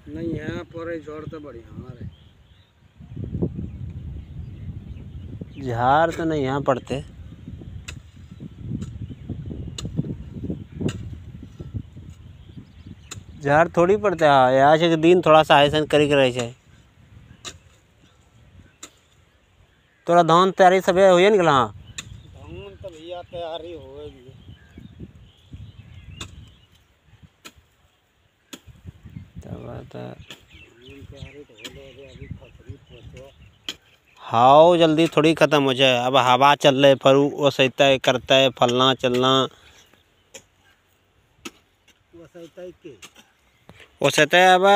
नहीं है पर जोड़ तो बढ़िया हमारे झाड़ तो नहीं यहाँ पड़ते। झाड़ थोड़ी पड़ते हैं यहाँ से दिन थोड़ा सा ऐसा करी के रहे छे। तोरा धान तैयारी सब हुए निकल। हाँ धान तो भैया तैयारी होएगी। हाउ जल्दी थोड़ी ख़त्म हो जाए। अब हवा चल रहे फिर वो सहता है करता है फलना चलना वो सहता है। अब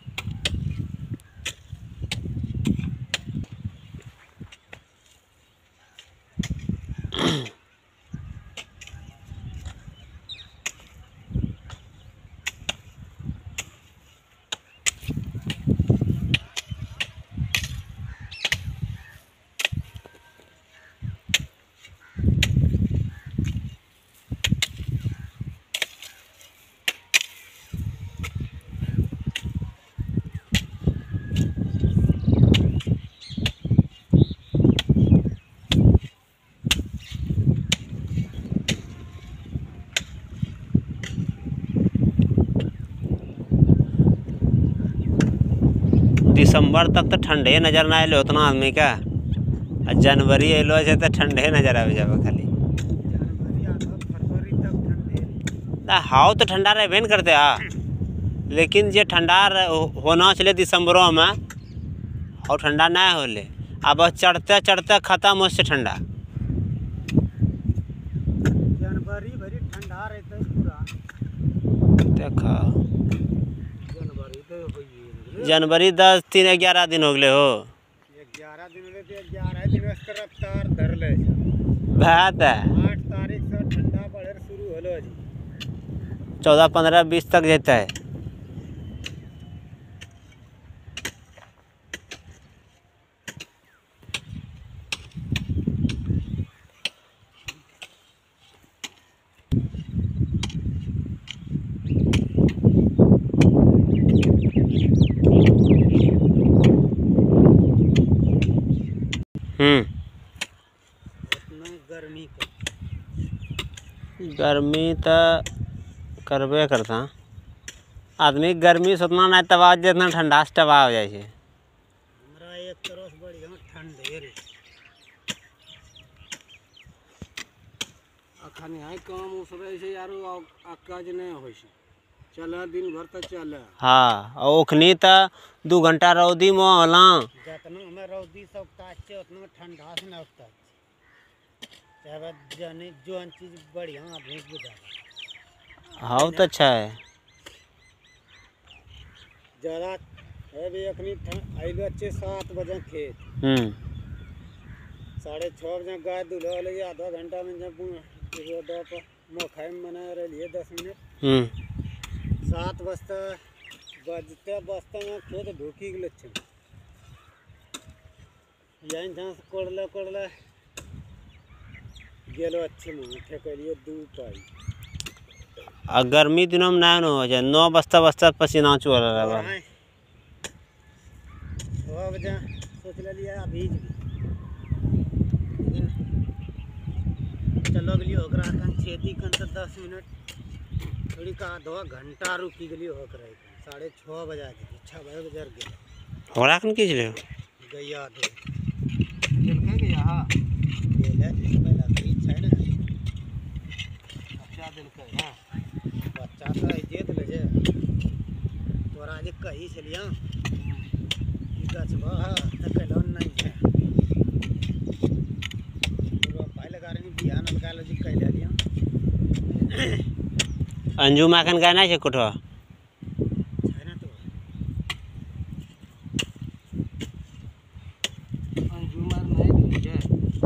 दिसंबर तक तो ठंडे नजर ना आए उतना आदमी का। जनवरी अलो है तो ठंडे नजर आ जाए खाली। हाउ तो ठंडा रहे न करते लेकिन जे ठंडा होना चले दिसंबरों में और ठंडा ना होले। अब चढ़ते चढ़ते खत्म हो से ठंडा। जनवरी भरी ठंडा रहता पूरा। देखा जनवरी 10 3 11 दिन हो गए हो। 11 दिन में 11 दिन रफ्तार धर ले बात है। 8 तारीख से ठंडा बढ़े शुरू होलो जी 14 15 20 तक जाता है। गर्मी तो करबे करता। आदमी गर्मी से उतना नहीं तबाह जितना ठंडा से तबाह हो जाए। हमरा एक तरह से बढ़िया ठंडे रे अखन यहाँ काम उसरे से यारो काज नहीं होई छै चला दिन भर तक चले। हाँ ओखनी तो 2 घंटा रौदी में होला जितना हमें रौदी सब ताचे उतना ठंडा से न उठता चाहे जाने जो चीज बढ़िया भेज बुझा। हाँ तो अच्छा है ज़्यादा है भी अपनी आइलो अच्छे 7 बजे खेत 6:30 बजे गाय दूल्हा ले आधा घंटा में जब मोखाई में बना रही 10 मिनट 7 बजते में खेत ढूकी गए यहीं जहाँ से कोड़ले गेलो अच्छे मुँह ठेकलिए 2 पाई। और गर्मी दिनों में ना हो जाए 9 बजता पसीना चुआ रहा है। 6 बजे सोच लिया अभी चलो गली होकर खेती कन 10 मिनट थोड़ी का आधा घंटा रुकी गली होकर 6:30 बजे 6 बजे गए होड़ा कन की चले गैया दे दिल के गया हां गेले पहला की साइड अच्छा दिल के हां बच्चा तो जेत ले जे तोरा जे कही चलिया ई गछवा त कलो नहीं है तो पाई लगा रही बिहान लगा लो जी कह लिया अंजू माखन गाना है कुठो है ना तो अंजू मार नहीं है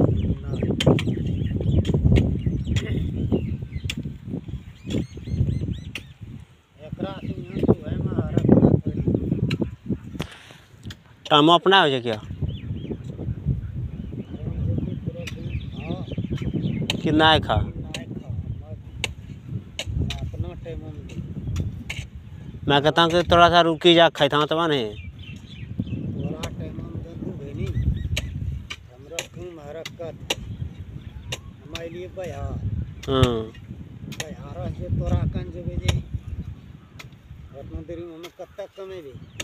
टाइम अपना हो जाए क्या कि ना खा अपना टाइम मैं कहता हूँ कि थोड़ा सा रुकी जा खाता तब नहीं थोड़ा टाइम हम डूबे नहीं हमरा तुम हरकत हमारे लिए बयार से तोरा कन जे रत्नगिरी में कब तक कमेबे